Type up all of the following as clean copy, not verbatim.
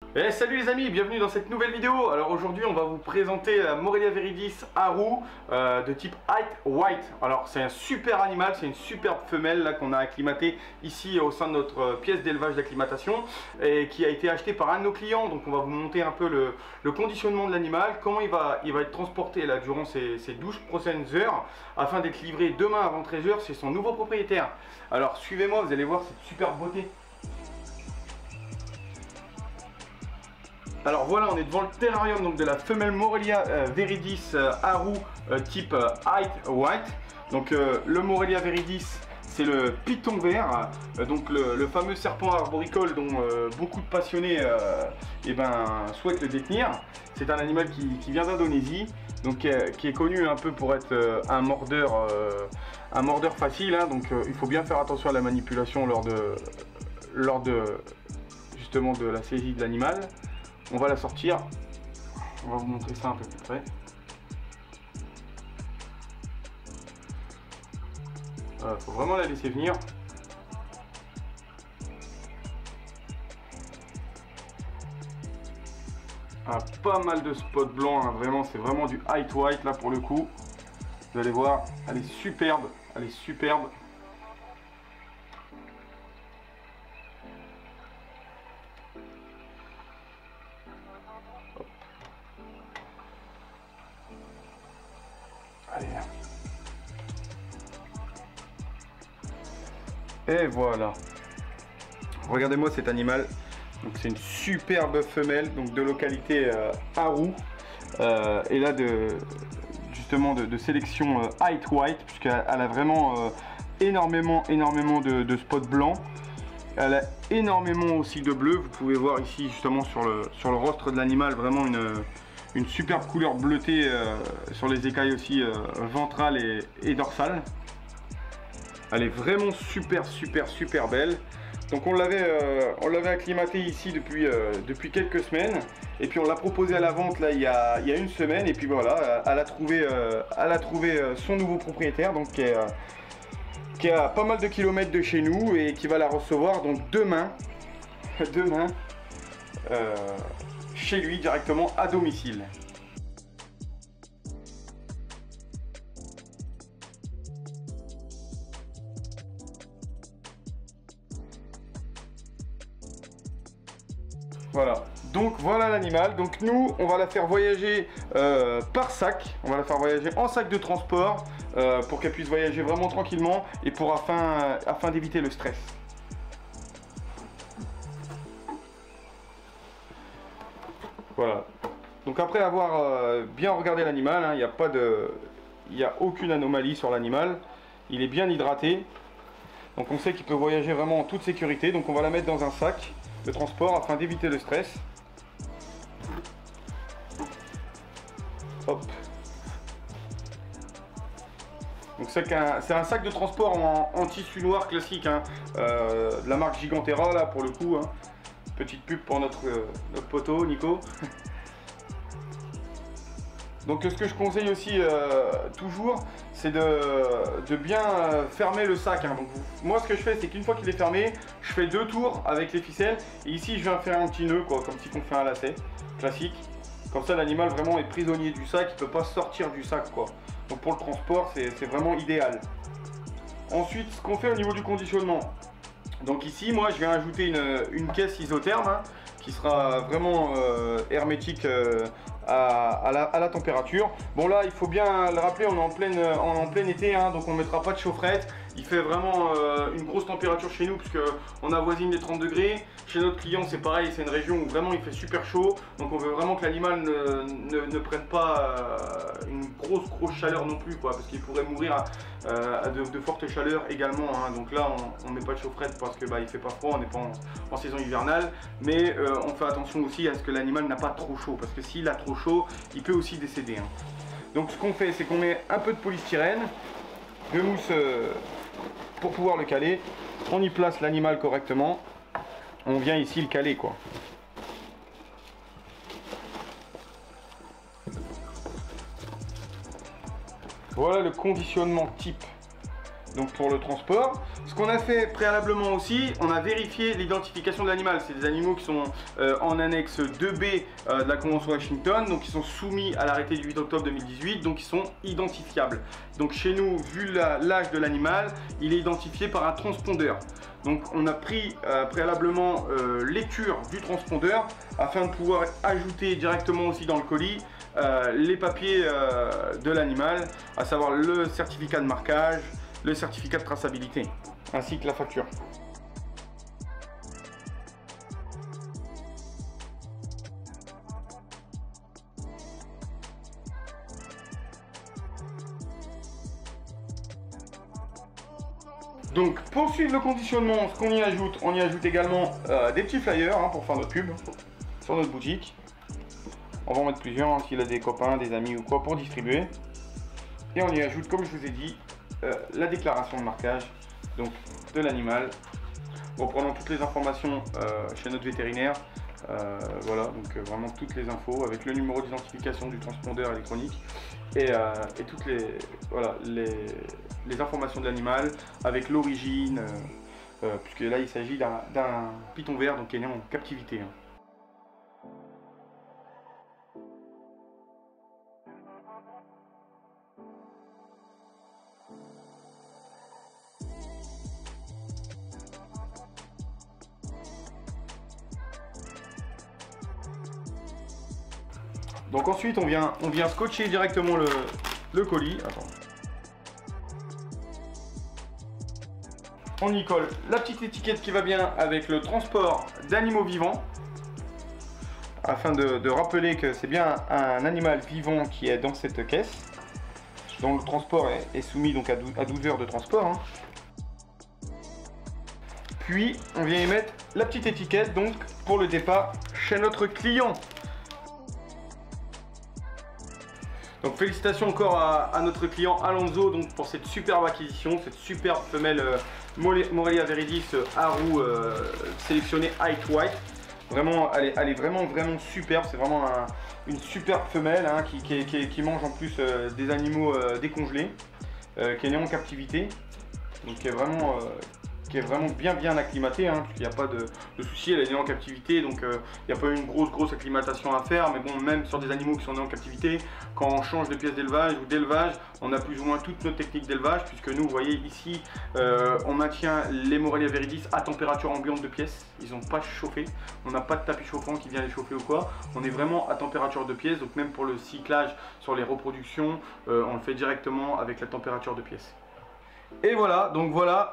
Salut les amis, bienvenue dans cette nouvelle vidéo. Alors aujourd'hui on va vous présenter la Morelia viridis Haru de type Height White. Alors c'est un super animal, c'est une superbe femelle là qu'on a acclimatée ici au sein de notre pièce d'élevage d'acclimatation et qui a été achetée par un de nos clients. Donc on va vous montrer un peu le conditionnement de l'animal, comment il va être transporté là durant ces 12 prochaines heures afin d'être livré demain avant 13 h chez son nouveau propriétaire. Alors suivez-moi, vous allez voir cette superbe beauté. Alors voilà, on est devant le terrarium donc de la femelle Morelia viridis Haru type Height White. Donc le Morelia viridis, c'est le python vert, donc le fameux serpent arboricole dont beaucoup de passionnés souhaitent le détenir. C'est un animal qui vient d'Indonésie, donc qui est connu un peu pour être un mordeur facile, hein, donc il faut bien faire attention à la manipulation lors de justement de la saisie de l'animal. On va la sortir, on va vous montrer ça un peu plus près. Voilà, faut vraiment la laisser venir. Ah, pas mal de spots blancs, hein, vraiment, c'est vraiment du Height White là pour le coup. Vous allez voir, elle est superbe, elle est superbe. Allez. Et voilà. Regardez-moi cet animal. Donc c'est une superbe femelle, donc de localité Haru. Et là justement de sélection Height White, puisqu'elle a vraiment énormément de spots blancs. Elle a énormément aussi de bleu. Vous pouvez voir ici justement sur le rostre de l'animal vraiment une superbe couleur bleutée sur les écailles aussi ventrales et dorsales. Elle est vraiment super belle. Donc on l'avait acclimatée ici depuis quelques semaines. Et puis on l'a proposé à la vente là il y a une semaine. Et puis voilà, elle a trouvé son nouveau propriétaire, donc qui est à pas mal de kilomètres de chez nous et qui va la recevoir donc demain chez lui directement à domicile. Voilà, donc voilà l'animal. Donc nous on va la faire voyager par sac, on va la faire voyager en sac de transport pour qu'elle puisse voyager vraiment tranquillement et afin d'éviter le stress. Voilà, donc après avoir bien regardé l'animal, hein, il n'y a aucune anomalie sur l'animal, il est bien hydraté, donc on sait qu'il peut voyager vraiment en toute sécurité. Donc on va la mettre dans un sac de transport afin d'éviter le stress. Hop. Donc c'est un sac de transport en tissu noir classique, hein, de la marque Gigantera là pour le coup, hein. Petite pub pour notre poteau Nico. Donc ce que je conseille aussi toujours, c'est de bien fermer le sac, hein. Donc, moi ce que je fais, c'est qu'une fois qu'il est fermé, je fais 2 tours avec les ficelles. Et ici je viens faire un petit nœud, quoi, comme si on fait un lacet classique. Comme ça l'animal vraiment est prisonnier du sac, il ne peut pas sortir du sac, quoi. Donc pour le transport c'est vraiment idéal. Ensuite ce qu'on fait au niveau du conditionnement. Donc ici moi je vais ajouter une caisse isotherme, hein, qui sera vraiment hermétique à la température. Bon là il faut bien le rappeler, on est en plein été, hein, donc on ne mettra pas de chaufferette. Il fait vraiment une grosse température chez nous puisque on avoisine les 30 degrés. Chez notre client c'est pareil, c'est une région où vraiment il fait super chaud. Donc on veut vraiment que l'animal ne prenne pas une grosse chaleur non plus, quoi, parce qu'il pourrait mourir de fortes chaleurs également, hein. Donc là on met pas de chaufferette parce que il fait pas froid, on n'est pas en saison hivernale. Mais on fait attention aussi à ce que l'animal n'a pas trop chaud, parce que s'il a trop chaud, il peut aussi décéder, hein. Donc ce qu'on fait, c'est qu'on met un peu de polystyrène, de mousse pour pouvoir le caler. On y place l'animal correctement. On vient ici le caler, quoi. Voilà le conditionnement type donc pour le transport. Ce qu'on a fait préalablement aussi, on a vérifié l'identification de l'animal. C'est des animaux qui sont en annexe 2B de la Convention Washington, donc ils sont soumis à l'arrêté du 8 octobre 2018, donc ils sont identifiables. Donc chez nous, vu l'âge de l'animal, il est identifié par un transpondeur. Donc on a pris préalablement lecture du transpondeur afin de pouvoir ajouter directement aussi dans le colis les papiers de l'animal, à savoir le certificat de marquage, le certificat de traçabilité, ainsi que la facture. Donc pour suivre le conditionnement, ce qu'on y ajoute, on y ajoute également des petits flyers pour faire notre pub sur notre boutique. On va en mettre plusieurs s'il a des copains, des amis ou quoi pour distribuer. Et on y ajoute, comme je vous ai dit, la déclaration de marquage donc de l'animal, reprenant toutes les informations chez notre vétérinaire. Voilà, donc vraiment toutes les infos avec le numéro d'identification du transpondeur électronique et toutes les informations de l'animal avec l'origine, puisque là il s'agit d'un python vert donc qui est né en captivité. Donc ensuite on vient scotcher directement le colis. Attends. On y colle la petite étiquette qui va bien avec le transport d'animaux vivants, afin de rappeler que c'est bien un animal vivant qui est dans cette caisse, dont le transport est soumis donc à 12 heures de transport. Puis on vient y mettre la petite étiquette donc pour le départ chez notre client. Donc félicitations encore à notre client Alonso donc pour cette superbe acquisition, cette superbe femelle Morelia viridis à roue sélectionnée Height White. Vraiment, elle est vraiment superbe, c'est vraiment une superbe femelle qui mange en plus des animaux décongelés, qui est née en captivité, donc qui est vraiment bien acclimatée, puisqu'il n'y a pas de souci. Elle est née en captivité, donc il n'y a pas eu une grosse acclimatation à faire. Mais bon, même sur des animaux qui sont nés en captivité, quand on change de pièces d'élevage ou d'élevage, on a plus ou moins toutes nos techniques d'élevage, puisque nous, vous voyez ici, on maintient les Morelia viridis à température ambiante de pièce. Ils n'ont pas chauffé, on n'a pas de tapis chauffant qui vient les chauffer ou quoi. On est vraiment à température de pièce, donc même pour le cyclage sur les reproductions, on le fait directement avec la température de pièce. Et voilà, donc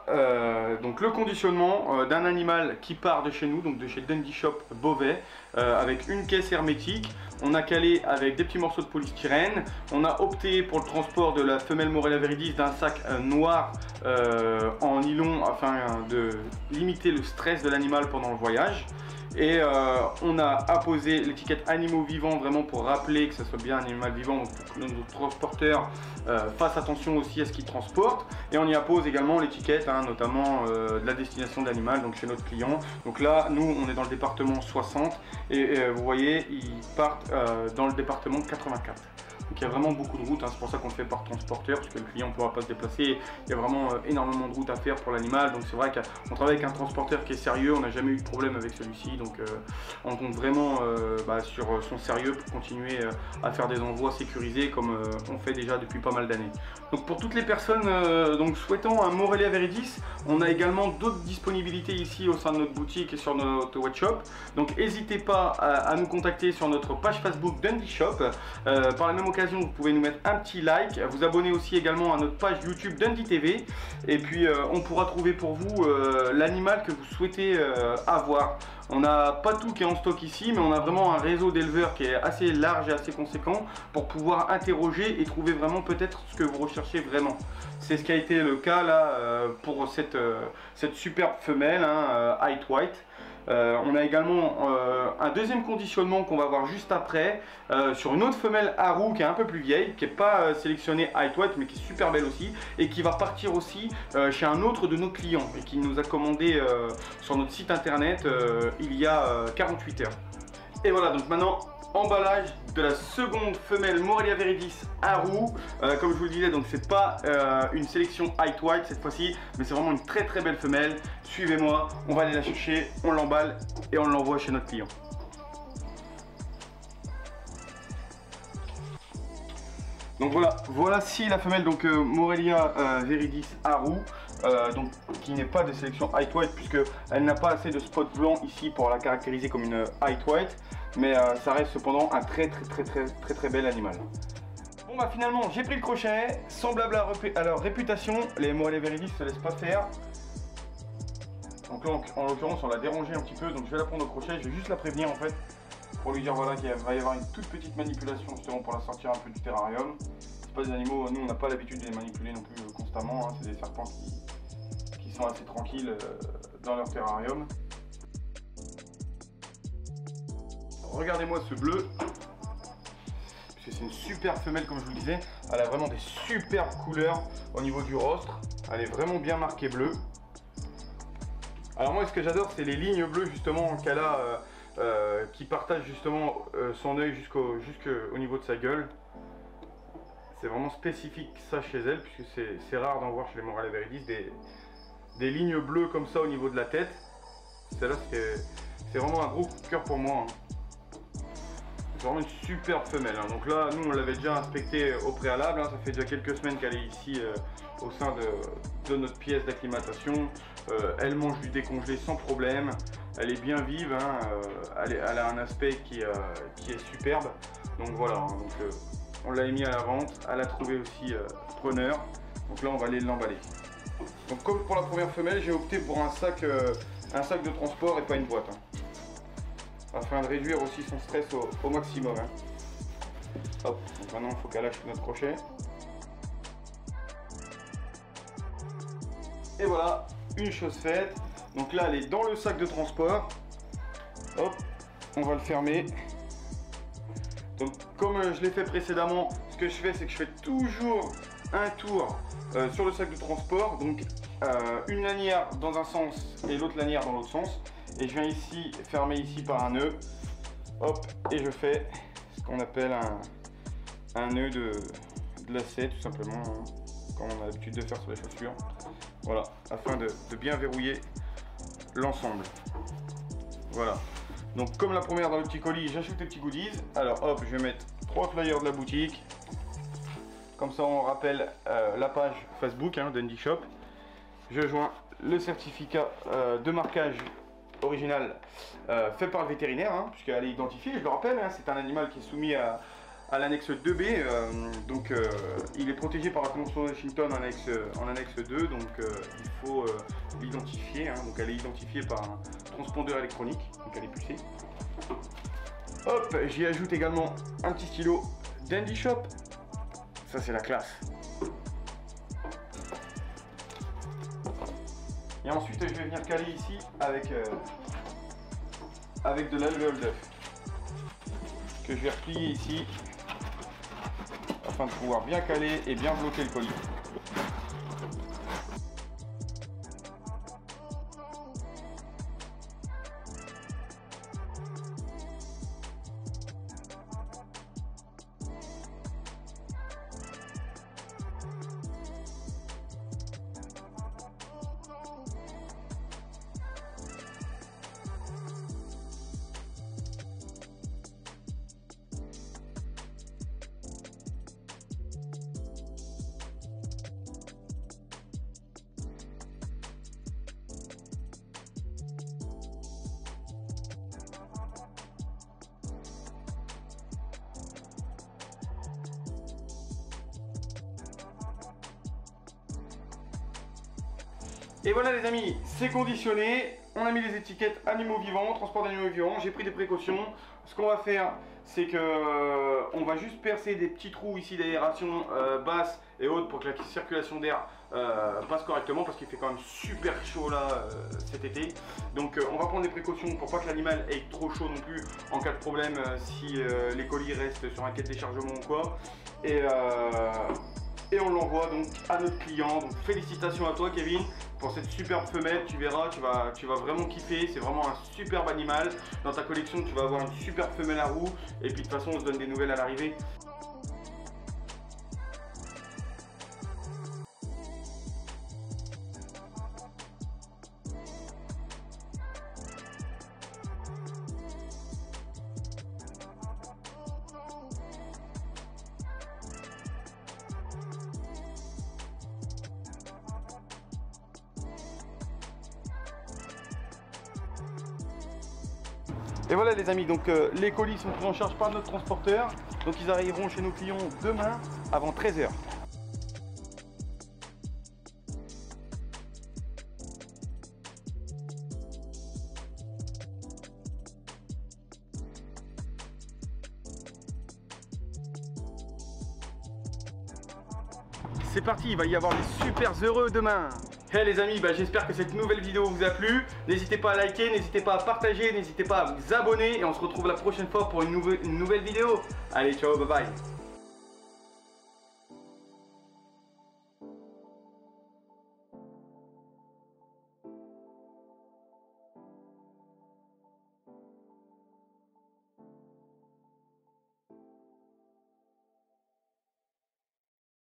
le conditionnement d'un animal qui part de chez nous, donc de chez Dundee Shop Beauvais, avec une caisse hermétique. On a calé avec des petits morceaux de polystyrène. On a opté pour le transport de la femelle Morelia viridis d'un sac noir en nylon afin de limiter le stress de l'animal pendant le voyage. Et on a apposé l'étiquette animaux vivants vraiment pour rappeler que ce soit bien un animal vivant, donc pour que nos transporteurs fassent attention aussi à ce qu'ils transportent. Et on y appose également l'étiquette notamment de la destination de l'animal, donc chez notre client. Donc là nous on est dans le département 60 et vous voyez ils partent dans le département 84. Donc il y a vraiment beaucoup de routes, c'est pour ça qu'on le fait par transporteur, parce que le client ne pourra pas se déplacer. Il y a vraiment énormément de routes à faire pour l'animal, donc c'est vrai qu'on travaille avec un transporteur qui est sérieux, on n'a jamais eu de problème avec celui-ci, donc on compte vraiment sur son sérieux pour continuer à faire des envois sécurisés comme on fait déjà depuis pas mal d'années. Donc pour toutes les personnes souhaitant un Morelia viridis, on a également d'autres disponibilités ici au sein de notre boutique et sur notre webshop. Donc n'hésitez pas à nous contacter sur notre page Facebook Dundee Shop. Par la même occasion, vous pouvez nous mettre un petit like, vous abonner aussi également à notre page YouTube Dundee TV, et puis on pourra trouver pour vous l'animal que vous souhaitez avoir. On n'a pas tout qui est en stock ici, mais on a vraiment un réseau d'éleveurs qui est assez large et assez conséquent pour pouvoir interroger et trouver vraiment peut-être ce que vous recherchez vraiment. C'est ce qui a été le cas là pour cette superbe femelle Height White. On a également un deuxième conditionnement qu'on va voir juste après sur une autre femelle à roue qui est un peu plus vieille, qui n'est pas sélectionnée Height White mais qui est super belle aussi et qui va partir aussi chez un autre de nos clients et qui nous a commandé sur notre site internet il y a 48 heures. Et voilà, donc maintenant, emballage de la seconde femelle Morelia viridis à roux. Comme je vous le disais, donc c'est pas une sélection height white cette fois-ci, mais c'est vraiment une très très belle femelle. Suivez-moi, on va aller la chercher, on l'emballe et on l'envoie chez notre client. Donc voilà, voici la femelle donc Morelia viridis à roux. Donc qui n'est pas de sélection height white puisque elle n'a pas assez de spots blancs ici pour la caractériser comme une height white, mais ça reste cependant un très bel animal. Bon bah finalement j'ai pris le crochet, semblable à leur réputation, les Morelia viridis se laissent pas faire. Donc là en l'occurrence on l'a dérangé un petit peu, donc je vais la prendre au crochet, je vais juste la prévenir en fait pour lui dire voilà qu'il va y avoir une toute petite manipulation justement pour la sortir un peu du terrarium. C'est pas des animaux, nous on n'a pas l'habitude de les manipuler non plus constamment, hein. C'est des serpents qui sont assez tranquilles dans leur terrarium. Regardez-moi ce bleu, puisque c'est une super femelle comme je vous le disais, elle a vraiment des superbes couleurs au niveau du rostre, elle est vraiment bien marquée bleu. Alors moi ce que j'adore c'est les lignes bleues justement qu'elle a, qui partagent justement son œil jusqu'au niveau de sa gueule. C'est vraiment spécifique ça chez elle, puisque c'est rare d'en voir chez les Morelia viridis des lignes bleues comme ça au niveau de la tête. Celle-là c'est vraiment un gros coup de cœur pour moi, hein. C'est vraiment une superbe femelle, hein. Donc là nous on l'avait déjà inspectée au préalable, hein. Ça fait déjà quelques semaines qu'elle est ici au sein de notre pièce d'acclimatation. Elle mange du décongelé sans problème, elle est bien vive, hein. Elle a un aspect qui est superbe. Donc voilà, hein. Donc, on l'a mis à la vente, elle a trouvé aussi preneur, donc là on va aller l'emballer. Donc comme pour la première femelle, j'ai opté pour un sac de transport et pas une boîte, hein, afin de réduire aussi son stress au maximum, hein. Hop, donc maintenant il faut qu'elle lâche notre crochet. Et voilà, une chose faite. Donc là elle est dans le sac de transport. Hop, on va le fermer. Donc comme je l'ai fait précédemment, ce que je fais c'est que je fais toujours un tour sur le sac de transport, donc une lanière dans un sens et l'autre lanière dans l'autre sens, et je viens ici fermer ici par un nœud, hop, et je fais ce qu'on appelle un nœud de lacet tout simplement, hein, comme on a l'habitude de faire sur les chaussures, voilà, afin de bien verrouiller l'ensemble. Voilà. Donc comme la première dans le petit colis, j'ajoute les petits goodies. Alors hop, je vais mettre 3 flyers de la boutique. Comme ça on rappelle la page Facebook, hein, d'Andy Shop. Je joins le certificat de marquage original fait par le vétérinaire, hein, puisqu'elle est identifiée, je le rappelle, hein, c'est un animal qui est soumis à l'annexe 2B, donc il est protégé par la Convention de Washington en annexe 2, donc il faut l'identifier, hein, donc elle est identifiée par un transpondeur électronique, donc elle est pucée. Hop, j'y ajoute également un petit stylo d'Andy Shop, ça c'est la classe. Et ensuite je vais venir caler ici avec de l'alvéole d'œuf, que je vais replier ici, afin de pouvoir bien caler et bien bloquer le colis. Et voilà les amis, c'est conditionné, on a mis les étiquettes animaux vivants, transport d'animaux vivants, j'ai pris des précautions. Ce qu'on va faire, c'est que on va juste percer des petits trous ici d'aération basse et haute pour que la circulation d'air passe correctement, parce qu'il fait quand même super chaud là cet été. Donc on va prendre des précautions pour pas que l'animal ait trop chaud non plus en cas de problème si les colis restent sur un quai de déchargement ou quoi. et on l'envoie donc à notre client. Donc félicitations à toi Kevin pour cette superbe femelle, tu verras, tu vas vraiment kiffer, c'est vraiment un superbe animal. Dans ta collection tu vas avoir une superbe femelle à roue et puis de toute façon on se donne des nouvelles à l'arrivée. Et voilà les amis, donc les colis sont pris en charge par notre transporteur. Donc ils arriveront chez nos clients demain avant 13 h. C'est parti, il va y avoir des super heureux demain. Hey les amis, j'espère que cette nouvelle vidéo vous a plu. N'hésitez pas à liker, n'hésitez pas à partager, n'hésitez pas à vous abonner. Et on se retrouve la prochaine fois pour une nouvelle vidéo. Allez, ciao, bye bye.